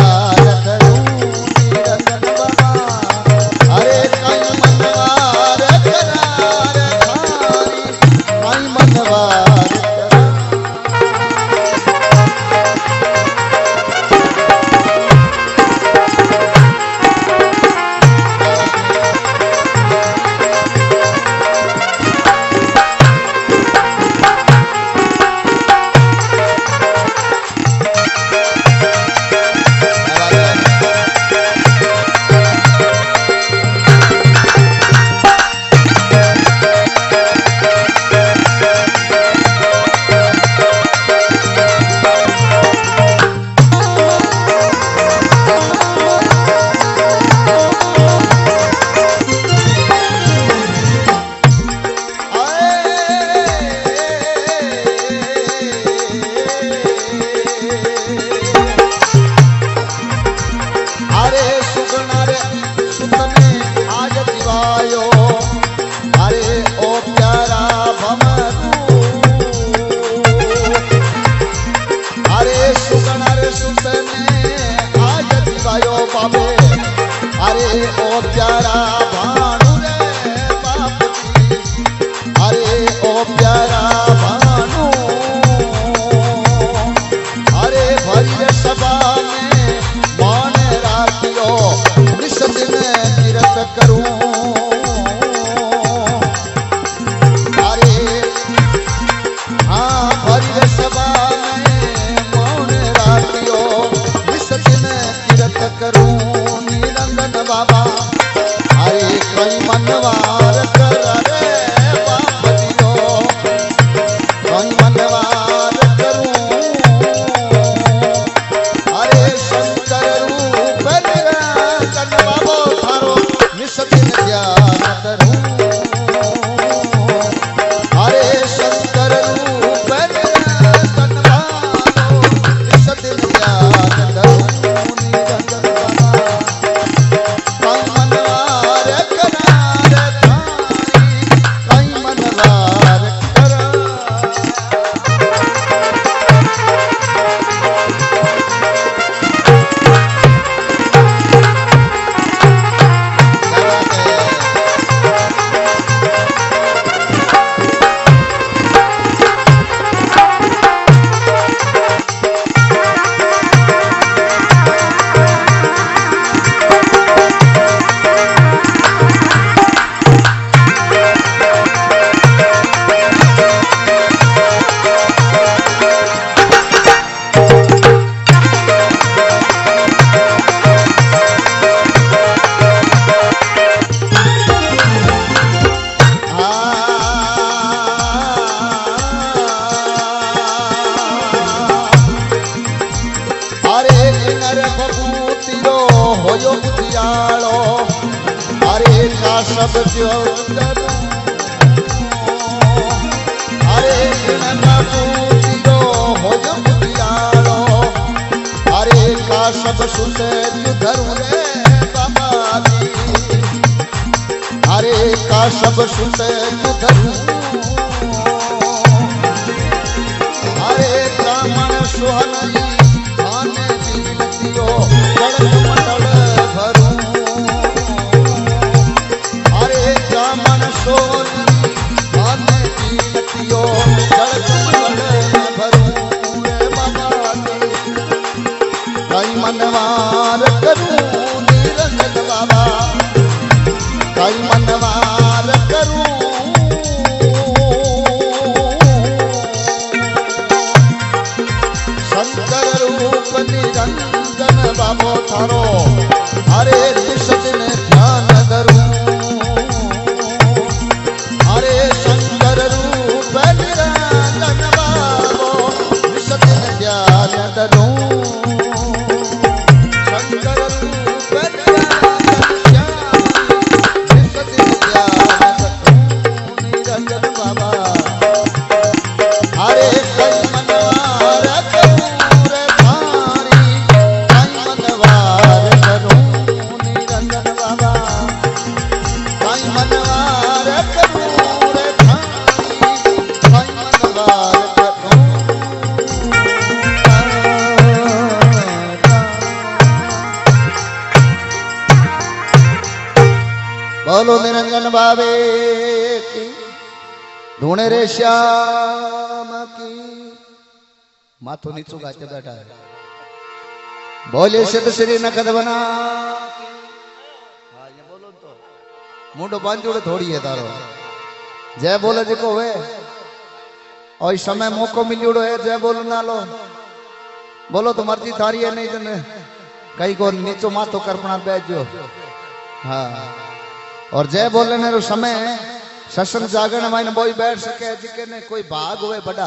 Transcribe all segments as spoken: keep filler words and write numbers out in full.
ध्यान धरूं निरंजन बाबा। अरे कई मनवार करार धारी, कई मनवार सब जो अरे बाबू हो दियालो अरे का सब सुते धरू रे बाबा अरे का सब सुते धरू अरे ब्राह्मण सुहनी आने दियो गणक मंडल भरू सोनी आने दियो गणक मंडल भरू रे बाबा कई मनवार करूं निरंजन बाबा कई मनवार करूं शंकर रूप निरंजन बाबो थारो अरे दिस दिन ध्यान धरूं अरे शंकर रूप निरंजन बाबो दिस दिन ध्यान धरूं शंकर रूप निरंजन दिस दिन ध्यान धरूं निरंजन बाबा अरे कई मनवार करूं रे भारी कई मनवार करूं निरंजन बाबा बोलो निरंजन बाबे की, ढूंढे रे श्याम की। माथो नीचू गाते बैठा है। बोले सिद्ध श्री नकद बना। हाँ ये बोलो तो मुंडो बांधोड़े थोड़ी है तारो। जय बोले जी को वे और इस समय मौको मिलियोड़ो है। जय बोलो ना लो बोलो तो मर्जी थारी है नहीं जने कहीं को नीचो माथो करपना बैठ जो। हाँ और जय बोलने रो समय सत्संग जागरण माइन बोई बैठ सके जिके ने कोई भाग हुए बड़ा।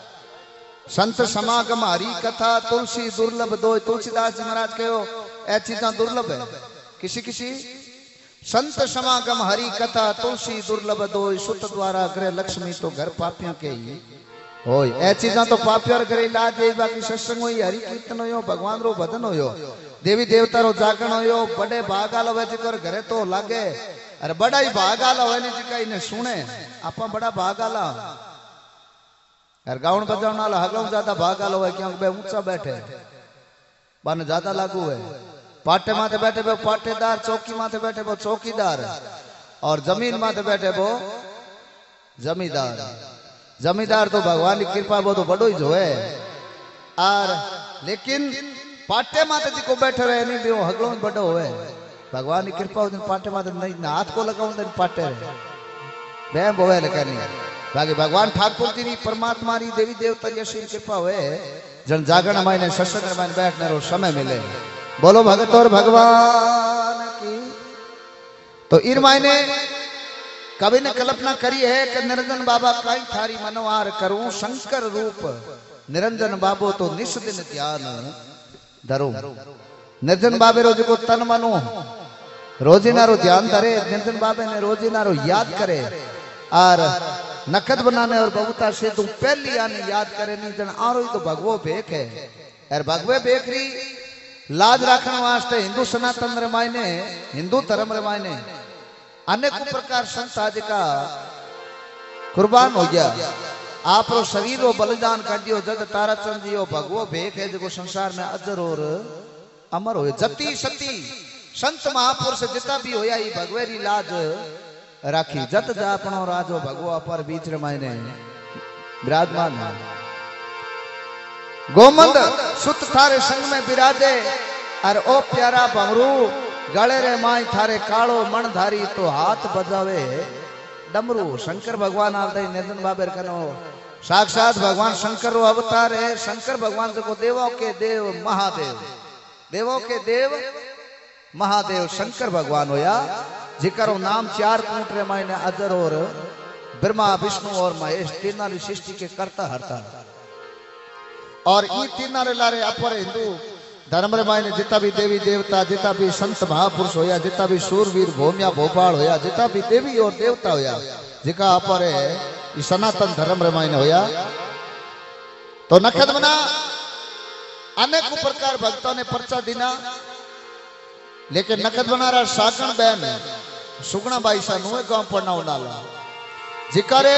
संत समागम हरी कथा तुलसी दुर्लभ दो। तुलसीदास जी महाराज कहो ऐ चीजा दुर्लभ है किसी किसी। संत समागम हरी कथा तुलसी दुर्लभ दो। सुत द्वारा गृह लक्ष्मी तो घर पापियों के ही होय। ऐ चीजा तो पापियों घर इलाज है। बाकी सत्संग हुई हरि कीर्तन हो भगवान रो भजन हो देवी देवता रो जागरण हो बड़े भाग आलो वे जिकर घरे तो लागे। अरे बड़ा ही भाग आला होए ने जिका इने सुने आपा बड़ा भाग आला। यार गाउन बजाउन वाला हगलों ज्यादा भाग आला होए क्योंकि बे ऊंचा बैठे बन ज्यादा लागू है। पाटे माथे बैठे वो पाटेदार, चौकी माथे बैठे वो चौकीदार और जमीन माथे बैठे वो जमींदार। जमींदार तो भगवान की कृपा वो तो बड़ो ही जो है। और लेकिन पाटे माथे जी को बैठे रहे नहीं भी वो हगलों में बड़ो हुए भगवान की कृपा उस दिन पाटे माथे नहीं हाथ को लगाऊं दिन पाटे रहे बैम बोवे लेकिन नहीं। बाकी भगवान ठाकुर जी परमात्मा री देवी देवता की असीम कृपा हुए जन जागरण मायने सत्संग मायने बैठने रो समय मिले। बोलो भगत और भगवान की। तो इन मायने कवि ने कल्पना करी है कि निरंजन बाबा काई थारी मनोहार करूं शंकर रूप निरंजन बाबो तो निस दिन ध्यान धरूं। निरंजन बाबे रो जो तन मनो रोजीना रो ध्यान धरे। निरंजन बाबे ने रोजीना रो याद करे और नकद बनाने और बबूता से तुम पहली आने याद करे नहीं जन आरो ही तो भगवो भेख है। यार भगवे भेखरी लाज रखने वास्ते हिंदू सनातन रे मायने हिंदू धर्म रे मायने अनेक प्रकार संत आज का कुर्बान हो गया। आप रो शरीर रो बलिदान कर दियो जग ताराचंद जी भगवो भेख है जो संसार में अजर और अमर हो। जति सती संत महापुरुष जितना भी होया ये भगवेरी लाज राखी। जत जापनो राजो भगवा पर बीच रे मायने विराजमान है। गोमंद सुत थारे संग में विराजे और ओ प्यारा भंवरू गले रे माई थारे कालो मन धारी तो हाथ बजावे डमरू। शंकर भगवान आवते निरंजन बाबे कनो साक्षात भगवान शंकर रो अवतार है। शंकर भगवान जो देवों के देव महादेव देवों के देव महादेव शंकर भगवान होया जिकरो नाम चार कूट रे मायने अजर और ब्रह्मा विष्णु और महेश तीना सृष्टि के करता हरता। और ई तीना रे लारे अपर हिंदू धर्म रे मायने जितना भी देवी देवता जितना भी संत महापुरुष होया जितना भी सूरवीर भूमिया भोपाल होया जितना भी देवी और देवता होया जिका अपर है सनातन धर्म रे मायने होया। तो नखद बना अनेक प्रकार भक्तों ने पर्चा दीना लेकिन नखद बना रहा सागण बहन सुगना बाई सा नुए गांव पढ़ना उड़ाला जिकारे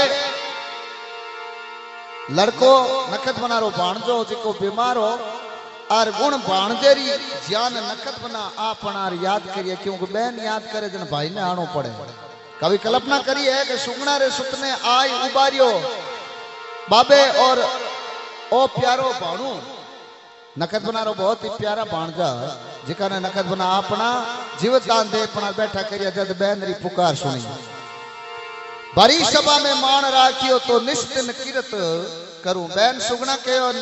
लड़को नखद बना रो भाणजो जिको बीमार हो और गुण भाणजेरी ज्ञान नखद बना आपनार याद करिए क्योंकि बहन याद करे जन भाई ने आनो पड़े। कभी कल्पना करी है कि सुगना रे सुतने आई उबारियो बाबे और ओ प्यारो भाणू नखद बना रो बहुत ही प्यारा भाणजा जिका ने नखद बना अपना जीवित दान दे अपना बैठा करिया जद बहन री पुकार सुनी। बड़ी सभा में मान राखियो तो निश्चिन कीरत करूं। बहन सुगना के और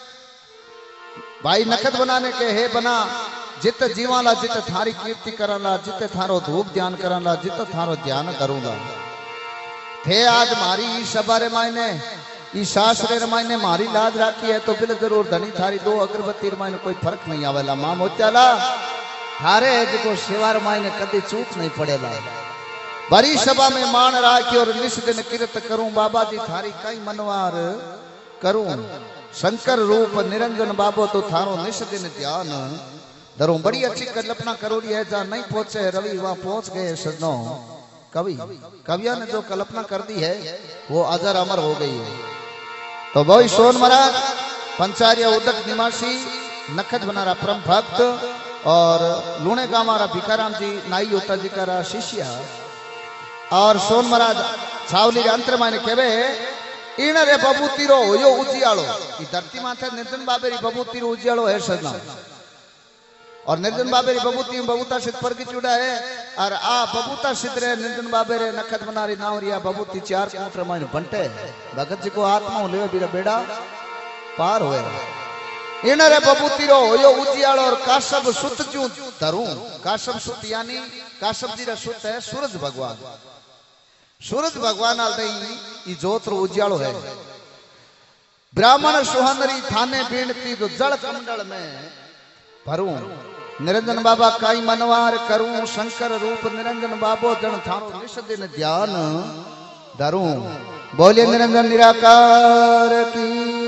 भाई नखद बनाने के हे बना जित जीवाला जित थारी कीर्ति कराला जित थारो धूप ध्यान कराला जित थारो ध्यान करूंगा। थे आज मारी सभा रे मायने ई शास्त्र रे मायने मारी लाज राखी है तो बिल जरूर धनी थारी दो अगरबत्ती रे मायने कोई फर्क नहीं आवेला। मां मोत्याला थारे जो शिवार मायने कदी चूक नहीं पड़ेला। बड़ी सभा में मान राखी और निस दिन कीर्त करूं बाबा जी थारी कई मनवार करूं। शंकर रूप निरंजन बाबो तो थारो निस दिन ध्यान धरूं। बड़ी अच्छी कल्पना करोड़ी है जहां नहीं पहुंचे रवि वहां पहुंच गए सजनों। कवि कविया ने जो कल्पना कर दी है वो अजर अमर हो गई है। तो वही सोन महाराज पंचारिया उदक निवासी नखद बनारा परम भक्त और लूणे का हमारा भिखाराम जी नाई होता जी का शिष्य और सोन महाराज छावली अंतर माने केवे इन रे बबूती रो यो उजियालो ई धरती माथे निर्जन बाबेरी बबूती रो उजियालो है सजना और निर्जन बाबेरी बबूती बबूता सिद्ध पर की चुड़ा है और आ बबूता सिद्ध रे निर्जन बाबेरे नखत बनारी नावरिया बबूती चार कूटर माने बंटे भगत जी को आत्मा लेवे बीरा बेड़ा पार होए इन रे बबूती रो यो उजियालो और काशब सुत चू धरू काशब सुत यानी काशब जी रा सुत है सूरज भगवान सूरज भगवान आल दई ई जोत रो उजियालो है ब्राह्मण सुहानरी थाने बीणती जो जल कमंडल में भरूं निरंजन बाबा काई मनवार करूं शंकर रूप निरंजन बाबो जन थारो निश दिन ध्यान धरूं बोले निरंजन निराकार की